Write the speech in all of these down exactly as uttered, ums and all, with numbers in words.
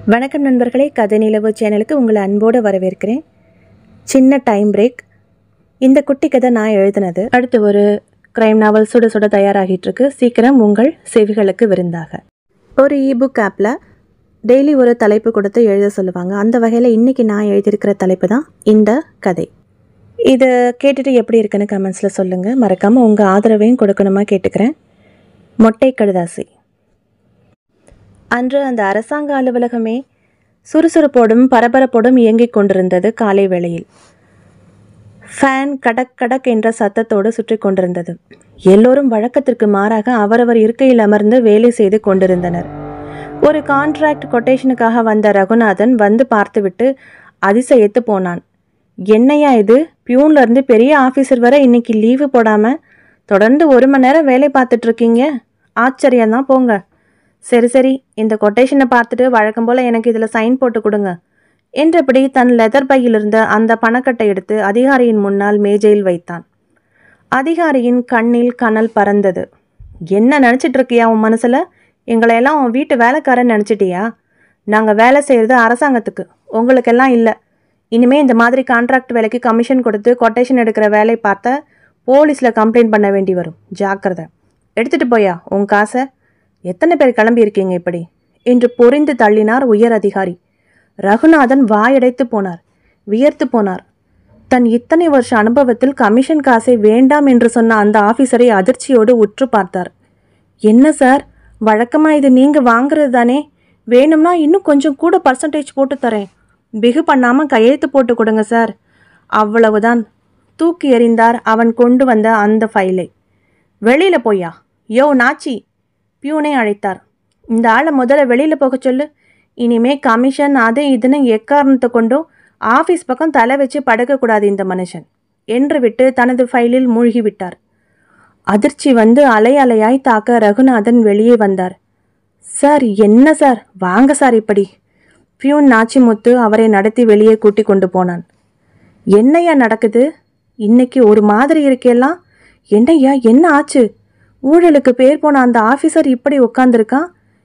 வணக்கம் நண்பர்களே, கதை நிலவு சேனலுக்கு உங்களை அன்போடு வரவேற்கிறேன். சின்ன டைம் பிரேக். இந்த குட்டி கதை நான் எழுதினது. அடுத்து ஒரு கிரைம் நாவல் சுட சுட தயாராகிட்டு இருக்கு. சீக்கிரம் உங்கள் செவிகளுக்கு விருந்தாக. ஒரு இபுக் ஆப்பில் டெய்லி ஒரு தலைப்பு கொடுத்து எழுத சொல்லுவாங்க. அந்த வகையில் இன்றைக்கி நான் எழுதியிருக்கிற தலைப்பு தான் இந்த கதை. இதை கேட்டுட்டு எப்படி இருக்குன்னு கமெண்ட்ஸில் சொல்லுங்கள். மறக்காமல் உங்கள் ஆதரவையும் கொடுக்கணுமா கேட்டுக்கிறேன். மொட்டை கடுதாசி. அன்று அந்த அரசாங்க அலுவலகமே சுறுசுறுப்போடும் பரபரப்போடும் இயங்கிக் கொண்டிருந்தது. காலை வேளையில் ஃபேன் கடக் கடக் என்ற சத்தத்தோடு சுற்றி கொண்டிருந்தது. எல்லோரும் வழக்கத்திற்கு மாறாக அவரவர் இருக்கையில் அமர்ந்து வேலை செய்து கொண்டிருந்தனர். ஒரு கான்ட்ராக்ட் கொட்டேஷனுக்காக வந்த ரகுநாதன் வந்து பார்த்துவிட்டு அதிசயித்து போனான். என்னையா இது, பியூன்லேருந்து பெரிய ஆஃபீஸர் வரை இன்னைக்கு லீவு போடாமல் தொடர்ந்து ஒரு மணி நேரம் வேலை பார்த்துட்ருக்கீங்க, ஆச்சரியந்தான் போங்க. சரி சரி, இந்த கொட்டேஷனை பார்த்துட்டு வழக்கம் போல் எனக்கு இதில் சைன் போட்டு கொடுங்க என்றபடி தன் லெதர் பையில் இருந்த அந்த பணக்கட்டை எடுத்து அதிகாரியின் முன்னால் மேஜையில் வைத்தான். அதிகாரியின் கண்ணில் கனல் பறந்தது. என்ன நினச்சிட்டு இருக்கியா உன் மனசில்? எங்களையெல்லாம் உன் வீட்டு வேலைக்காரன் நினச்சிட்டியா? நாங்கள் வேலை செய்கிறது அரசாங்கத்துக்கு, உங்களுக்கெல்லாம் இல்லை. இனிமேல் இந்த மாதிரி கான்ட்ராக்ட் வேலைக்கு கமிஷன் கொடுத்து கொட்டேஷன் எடுக்கிற வேலை பார்த்தா போலீஸில் கம்ப்ளைண்ட் பண்ண வேண்டி வரும். ஜாக்கிரதை. எடுத்துகிட்டு போயா உன் காசை. எத்தனை பேர் கிளம்பியிருக்கீங்க இப்படி என்று பொறிந்து தள்ளினார் உயர் அதிகாரி. ரகுநாதன் வாயடைத்து போனார், வியர்த்து போனார். தன் இத்தனை வருஷ அனுபவத்தில் கமிஷன் காசை வேண்டாம் என்று சொன்ன அந்த ஆஃபீஸரை அதிர்ச்சியோடு உற்று பார்த்தார். என்ன சார், வழக்கமாக இது நீங்கள் வாங்குறது தானே? வேணும்னா இன்னும் கொஞ்சம் கூட பர்சன்டேஜ் போட்டு தரேன். பிகு பண்ணாமல் கையெழுத்து போட்டு கொடுங்க சார். அவ்வளவுதான். தூக்கி எறிந்தார் அவன் கொண்டு வந்த அந்த ஃபைலை. வெளியில் போயா. யோ நாச்சி, பியூனை அழைத்தார். இந்த ஆளை முதல்ல வெளியில் போக சொல்லு. இனிமே கமிஷன் அது இதுன்னு எக்காரணத்தை கொண்டும் ஆஃபீஸ் பக்கம் தலை வச்சு படுக்கக்கூடாது இந்த மனுஷன் என்று விட்டு தனது ஃபைலில் மூழ்கிவிட்டார். அதிர்ச்சி வந்து அலை அலையாய் தாக்க ரகுநாதன் வெளியே வந்தார். சார் என்ன சார், வாங்க சார் இப்படி. பியூன் நாச்சிமுத்து அவரை நடத்தி வெளியே கூட்டி கொண்டு போனான். என்னையா நடக்குது இன்னைக்கு? ஒரு மாதிரி இருக்கேல்லாம். என்னையா என்ன ஆச்சு? ஊழலுக்கு பேர் போன அந்த ஆஃபீஸர் இப்படி உட்காந்துருக்கான்.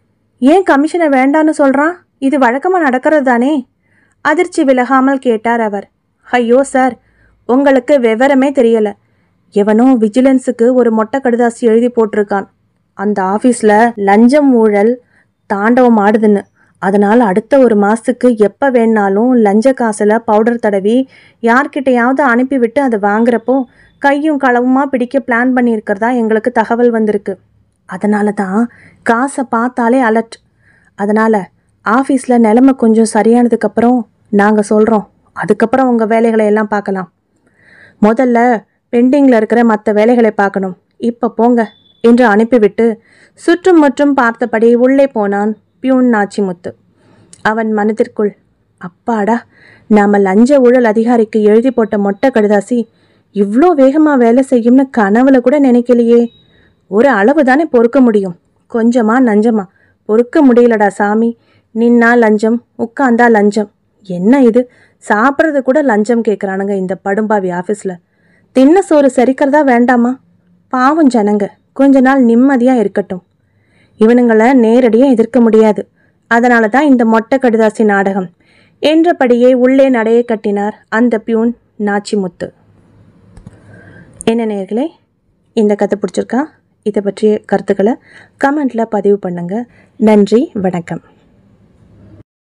ஏன் கமிஷனை வேண்டான்னு சொல்கிறான்? இது வழக்கமாக நடக்கிறது தானே? அதிர்ச்சி விலகாமல் கேட்டார் அவர். ஐயோ சார், உங்களுக்கு விவரமே தெரியலை. எவனோ விஜிலன்ஸுக்கு ஒரு மொட்டை கடுதாசி எழுதி போட்டிருக்கான். அந்த ஆஃபீஸில் லஞ்சம் ஊழல் தாண்டவம் ஆடுதுன்னு. அதனால் அடுத்த ஒரு மாதத்துக்கு எப்போ வேணாலும் லஞ்ச காசில் பவுடர் தடவி யார்கிட்டையாவது அனுப்பிவிட்டு அதை வாங்குறப்போ கையும் களவுமா பிடிக்க பிளான் பண்ணியிருக்கிறதா எங்களுக்கு தகவல் வந்திருக்கு. அதனால தான் காசை பார்த்தாலே அலர்ட். அதனால் ஆஃபீஸில் நிலைமை கொஞ்சம் சரியானதுக்கப்புறம் நாங்கள் சொல்கிறோம். அதுக்கப்புறம் உங்கள் வேலைகளை எல்லாம் பார்க்கலாம். முதல்ல பெண்டிங்கில் இருக்கிற மற்ற வேலைகளை பார்க்கணும். இப்போ போங்க என்று அனுப்பிவிட்டு சுற்றும் முற்றும் பார்த்தபடி உள்ளே போனான் பியூன் நாச்சிமுத்து. அவன் மனதிற்குள், அப்பாடா, நாம் லஞ்ச ஊழல் அதிகாரிக்கு எழுதி போட்ட மொட்டை கடுதாசி இவ்வளோ வேகமாக வேலை செய்யும்னு கனவுல கூட நினைக்கலையே. ஒரு அளவு தானே பொறுக்க முடியும், கொஞ்சமா நஞ்சமா பொறுக்க முடியலடா சாமி. நின்னா லஞ்சம், உட்காந்தா லஞ்சம். என்ன இது, சாப்பிட்றது கூட லஞ்சம் கேட்குறானுங்க இந்த படும்பாவி ஆஃபீஸில். தின்ன சோறு சரிக்கிறதா வேண்டாமா? பாவம் ஜனங்க கொஞ்ச நாள் நிம்மதியாக இருக்கட்டும். இவனுங்களை நேரடியாக எதிர்க்க முடியாது. அதனால தான் இந்த மொட்டை கடுதாசி நாடகம் என்றபடியே உள்ளே நடையை கட்டினார் அந்த பியூன் நாச்சிமுத்து. என்ன நேயர்களே, இந்த கதை பிடிச்சிருக்கா? இதை பற்றிய கருத்துக்களை கமெண்ட்டில் பதிவு பண்ணுங்கள். நன்றி, வணக்கம்.